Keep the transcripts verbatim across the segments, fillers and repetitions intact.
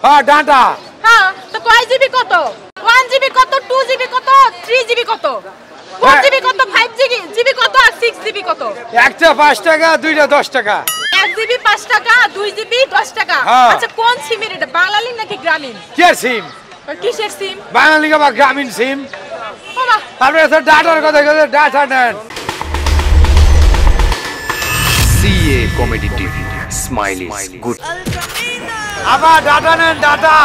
হ্যাঁ ডাটা। হ্যাঁ তো কয় জিবি কত? ওয়ান জিবি কত, টু জিবি কত, থ্রি জিবি কত, ফোর জিবি কত, ফাইভ জিবি কত আর সিক্স জিবি কত? একটা পাঁচ টাকা, দুইটা দশ টাকা। এক জিবি পাঁচ টাকা, দুই জিবি দশ টাকা। আচ্ছা কোন সিমের এটা, বাংলালিংক নাকি গ্রামীণ? কে সিম? কিসের সিম? বাংলালিংক বা গ্রামীণ সিম। বাবা আপনি তো ডাটার কথা কইতে ডাটা নেন। CA comedy TV, smile is good. আবার ডাটা নেন, ডাটা।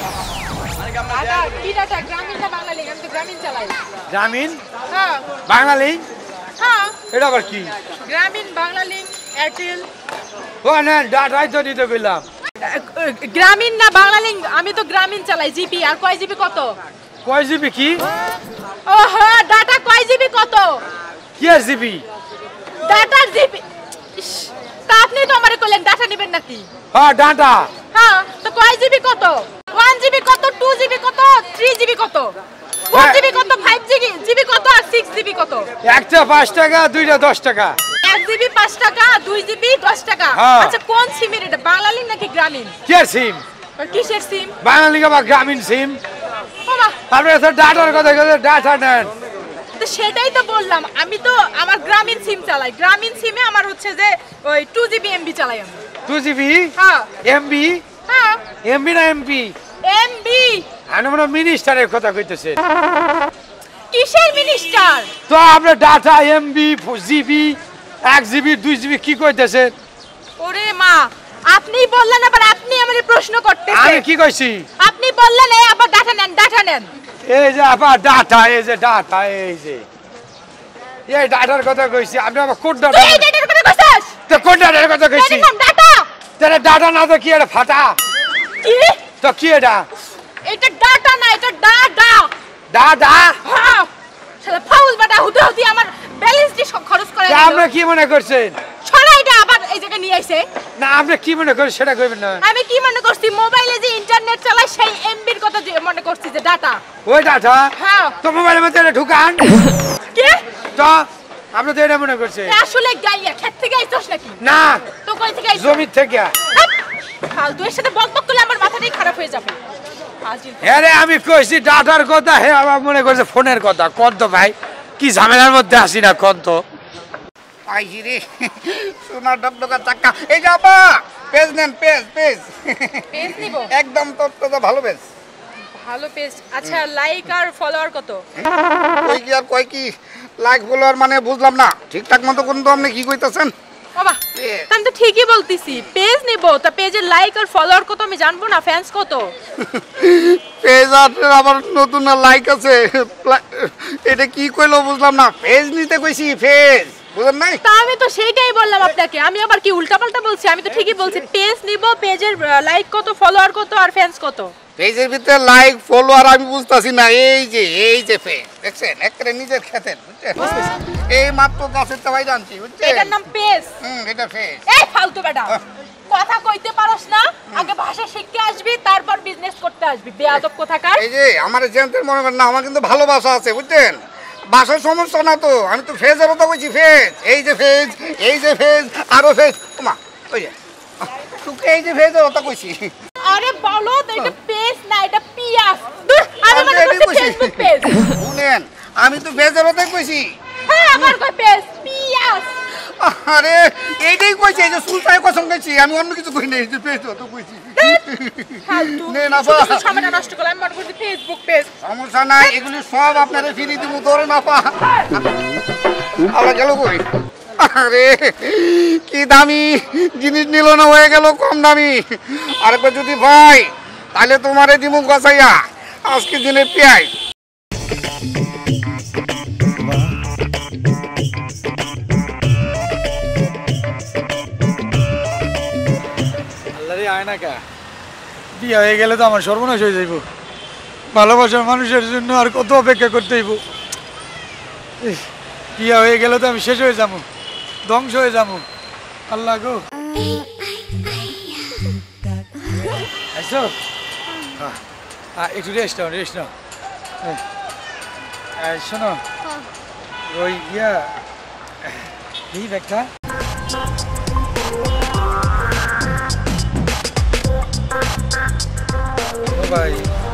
ডাটা কি ডাটা, গ্রামীণ না বাংলালিংক? আমি তো গ্রামীণ চালাই। গ্রামীণ? হ্যাঁ। বাংলালিংক? হ্যাঁ। এটা আবার কি? গ্রামীণ, বাংলালিংক, এয়ারটেল। ও নেন, ডাটাই তো নিতে বললাম। গ্রামীণ না বাংলালিংক? আমি তো গ্রামীণ চালাই। জিবি আর কয় জিবি কত? কয় জিবি কি? ও হ্যাঁ, ডাটা কয় জিবি কত? কি আর জিবি? ডাটার জিবি। তা আপনি তো আমারে কইলেন ডাটা নেবেন নাকি? হ্যাঁ ডাটা। হ্যাঁ তো কয় জিবি কত? ওয়ান জিবি কত, টু জিবি কত, থ্রি জিবি কত, ফোর জিবি কত, ফাইভ জিবি কত আর সিক্স জিবি কত? একটা পাঁচ টাকা, দুইটা দশ টাকা। এক জিবি পাঁচ টাকা, দুই জিবি দশ টাকা। আচ্ছা কোন সিমের এটা, বাংলালিংক নাকি গ্রামীণ? কি আর সিম? কিসের সিম? বাংলালিংক বা গ্রামীণ সিম। বাবা আপনি তো ডাটার কথা কইতে ডাটা নেন। তো সেটাই তো বললাম, আমি তো আমার গ্রামীণ সিম চালাই। গ্রামীণ সিমে আমার হচ্ছে যে ওই টু জিবি এমবি চালাই আমি। Two GB? হ্যাঁ। এমবি? হ্যাঁ। এমবি না এমপি? এমবি। আমি মনে মিনিস্টারের কথা কইতেছেন। কিসের মিনিস্টার? তো আপনি ডাটা, এমবি, জিবি, এক জিবি, দুই জিবি কি কইতেছেন? ওরে মা, আপনি বললেন আবার আপনি আমারে প্রশ্ন করতেছেন। আমি কি কইছি? আপনি বললেন এই আবার ডাটা নেন, ডাটা নেন। এই যে আবার ডাটা, এই যে ডাটা, এই যে এই ডাটার কথা কইছি। আপনি আবার কোন ডাটা? এই ডাটার কথা কইছস? তো কোন ডাটার কথা কইছি? এটার নাম ডাটা। তেরে ডাটা না তো কি এটা ফাটা? কি? তো কি এটা? এটা ডাটা না, এটা ডাটা। ডাটা? হ্যাঁ। শালা ফাউল বাটা হুদা হুদি আমার ব্যালেন্স দি সব খরচ করে দিল। আপনি কি মনে করছেন? ছড়া এটা আবার এই জায়গায় নিয়ে আইছে। না আপনি কি মনে করেন সেটা কইবেন না। আমি কি মনে করছি, মোবাইলে যে ইন্টারনেট চালাই সেই এমবির কথা মনে করছি যে ডাটা। ওই ডাটা? হ্যাঁ। তো মোবাইলের মধ্যে এটা ঢুকান। কি? তো আপনি তো এটা মনে করছেন? আসলে গাইয়া ক্ষেত থেকে আইছস নাকি? না। তো কই থেকে আইছস? জমি থেকে। ফালতু এর সাথে বকবক করলে আমার মাথাটাই খারাপ হয়ে যাবে। হ্যাঁ রে, আমি কইছি ডাটার কথা, হে আবার মনে করছে ফোনের কথা। কোন তো ভাই, কি ঝামেলার মধ্যে আসি না কোন তো। আইছি রে সোনার ডকডকা চাক্কা। এই যে আপা, পেজ নেন, পেজ পেজ পেজ নিব? একদম তোর তো ভালো পেজ। ভালো পেজ। আচ্ছা লাইক আর ফলোয়ার কত? কই কি আর কয় কি লাইক ফলোয়ার মানে বুঝলাম না ঠিকঠাক মতো কোন তো আপনি কি কইতাছেন? বাবা আমি তো ঠিকই বলতেছি, পেজ নিব। তা পেজের লাইক আর ফলোয়ার কত আমি জানবো না? ফ্যান্স কত? পেজ আছে আবার নতুন লাইক আছে, এটা কি কইলো বুঝলাম না। পেজ নিতে কইছি, পেজ বুঝেন নাই? তা আমি তো সেইটাই বললাম আপনাকে। আমি আবার কি উল্টাপাল্টা বলছি? আমি তো ঠিকই বলছি, পেজ নিব, পেজের লাইক কত, ফলোয়ার কত আর ফ্যান্স কত? পেজের ভিতরে লাইক ফলোয়ার আমি বুঝতাছি না। এই যে এই যে পেজ দেখছেন, একেবারে নিজের খেতেন, বুঝছেন? এই মাত্র গাছের তাই জানছি, বুঝছেন? এটার নাম পেজ? হুম, এটা পেজ। এই ফালতু বেটা, কথা কইতে পারোস না? আগে ভাষা শিখতে আসবি, তারপর বিজনেস করতে আসবি। বেয়াদব কোথাকার। এই যে আমার জেন্টের মনে করেন না, আমার কিন্তু ভালো ভাষা আছে, বুঝছেন? ভাষার সমস্যা না তো। আমি তো ফেজের কথা কইছি, ফেজ। এই যে ফেজ, এই যে ফেজ, আরো ফেজ। ওমা ওই যে তোকে এই যে ফেজের কথা কইছি। আরে বলো তো, এটা পেজ না, এটা পিয়াস। দূর, আমি মনে করছি ফেসবুক পেজ। শুনেন, আমি তো ফেজের কথা কইছি। হ্যাঁ আমার কই পেজ, পিয়াস। আরে এইটাই কইছি, এই যে সুলতাই কসম কইছি, আমি অন্য কিছু কই নাই। এই যে ফেজ তো কইছি। ফালতু নে না শুধু বা শুধু সময়টা নষ্ট করলাম। আমি মনে করছি ফেসবুক পেজ। সমস্যা নাই, এগুলি সব আপনারে ফ্রি দিব, ধরে না পা। আবার গেল কই? আরে কি দামি জিনিস নিল না, হয়ে গেল কম দামি। আরেকবার যদি ভাই তাহলে তোমারে দিব গছাইয়া আজকে দিনে পেঁয়াজ। আল্লাহরে আয় না কা, বিয়ে হয়ে গেলে তো আমার সর্বনাশ হয়ে যাইব। ভালোবাসার মানুষের জন্য আর কত অপেক্ষা করতে হইব। বিয়ে হয়ে গেলে তো আমি শেষ হয়ে যাবো, ধ্বংস হয়ে যাবো। আল্লাহ গো, আইসো একটু রেস্ট নাও, রেস্ট নাও। শোনো, ওই ইয়া এই ব্যাগটা ভাই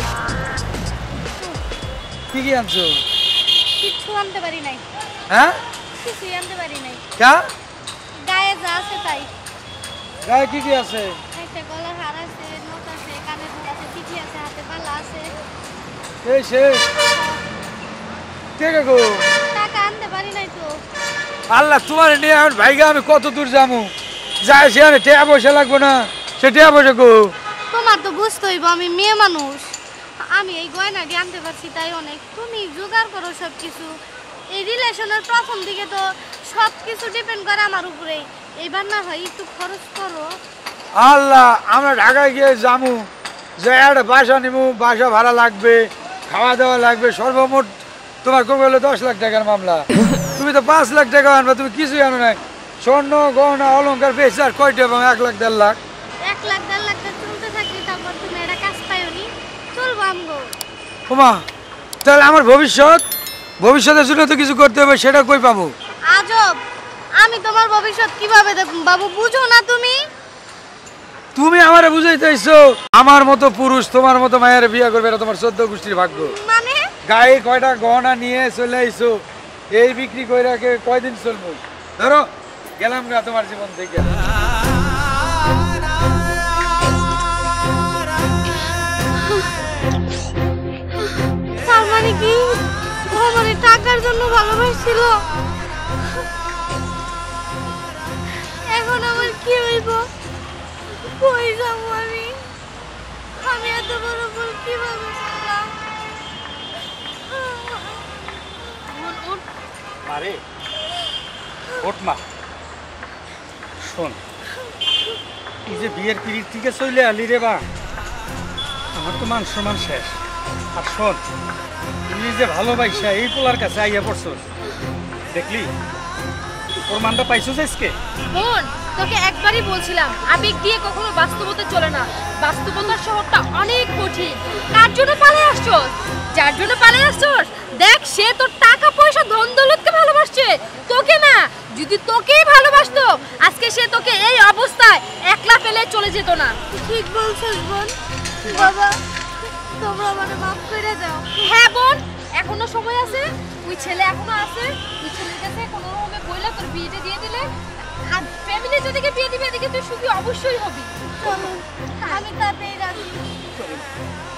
কি কি আনছো? কিছু আনতে পারি নাই। হ্যাঁ কিছুই আনতে পারি নাই। কা গায়ে যা আছে তাই। গায়ে কি কি আছে? একটা গলার হার আছে, নথ আছে, কানের দুল আছে, টিকি আছে, হাতে বালা আছে। এই শেষ কে কে গো? টাকা আনতে পারি নাই তো। আল্লাহ তোমার নিয়ে এখন ভাইগা আমি কত দূর যাবো, যায় সেখানে টেয়া পয়সা লাগবো না, সে টেয়া পয়সা গো। তোমার তো বুঝতে হইব আমি মেয়ে মানুষ, আমি এই গয়নাটি আনতে পারছি তাই অনেক। তুমি জোগাড় করো সব কিছু। এই রিলেশনের প্রথম দিকে তো সব কিছু ডিপেন্ড করে আমার উপরেই, এবার না হয় একটু খরচ করো। আল্লাহ আমরা ঢাকায় গিয়ে যাবো, যে একটা বাসা নিবো, বাসা ভাড়া লাগবে, খাওয়া দাওয়া লাগবে, সর্বমোট তোমার কবে হলো দশ লাখ টাকার মামলা। তুমি তো পাঁচ লাখ টাকা আনবা, তুমি কিছুই আনো নাই। স্বর্ণ গহনা অলঙ্কার বেশি আর কয়টা এবং এক লাখ দেড় লাখ এক লাখ দেড় লাখ টাকা চলতে থাকলে তারপর তুমি একটা কাজ পাইনি, চলবো আমগো। ওমা তাহলে আমার ভবিষ্যৎ ভবিষ্যতের জন্য তো কিছু করতে হবে, সেটা কই পাবো? আজব, আমি তোমার ভবিষ্যৎ কিভাবে দেখুন বাবু, বুঝো না তুমি? তুমি আমারে বুঝাইতেছো আমার মতো পুরুষ তোমার মতো মায়ের বিয়ে করবে, এটা তোমার চোদ্দ গোষ্ঠীর ভাগ্য। মানে গায়ে কয়টা গহনা নিয়ে চলে আইছো, এই বিক্রি কইরা কে কয়দিন চলবো? ধরো গেলাম গা তোমার জীবন থেকে। তার মানে কি ও মানে টাকার জন্য ভালোবাসছিল? এখন আমার কি হইব? কই যাবো আমি? আমি এত বড় ভুল কিভাবে করলাম? মারে ওঠ মা, শোন এই যে বিয়ের পিড়ির থেকে চলে আলি রে বা, আমার তো মান সম্মান শেষ। আর শোন তুই যে ভালোবাসা এই পোলার কাছে আইয়া পড়ছস, দেখলি প্রমাণটা পাইছস আজকে? বোন, তোকে একবারই বলছিলাম আবেগ দিয়ে কখনো বাস্তবতা চলে না। বাস্তবতার শহরটা অনেক কঠিন। কার জন্য পালিয়ে আসছস? যার জন্য পালিয়ে আসছস দেখ, সে তোর টাকা পয়সা ধন দৌলতকে ভালোবাসছে, তোকে না। যদি তোকেই ভালোবাসতো আজকে সে তোকে এই অবস্থায় একলা ফেলে চলে যেত না। ঠিক বলছিস বোন। বাবা তোমরা মানে মাফ করে দাও। হ্যাঁ বোন, এখনো সময় আছে। ওই ছেলে এখনো আছে, ওই ছেলের কাছে কোনো রকমে বইলা তোর বিয়েটা দিয়ে দিলে, আর ফ্যামিলি যেদিকে বিয়ে দিবে এদিকে তুই সুখী অবশ্যই হবি। চলো আমি তাতেই রাজি।